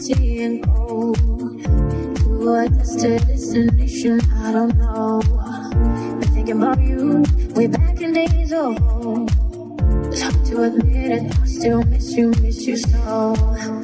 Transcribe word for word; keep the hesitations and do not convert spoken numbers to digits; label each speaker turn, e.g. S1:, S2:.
S1: seeing gold. To a distant destination, I don't know. Been thinking about you way back in days old. It's hard to admit it, I still miss you, miss you so.